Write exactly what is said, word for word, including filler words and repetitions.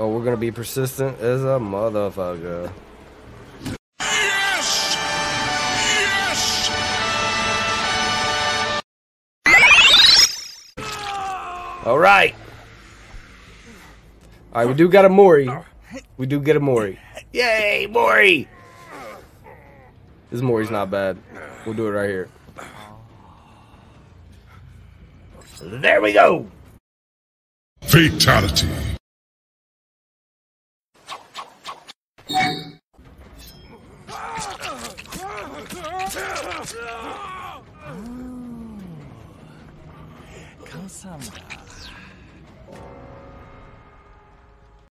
Oh, we're gonna be persistent as a motherfucker. Yes! Yes! All right. All right, we do got a Mori. We do get a Mori. Yay, Mori! This Mori's not bad. We'll do it right here. There we go. Fatality. 감사합니다.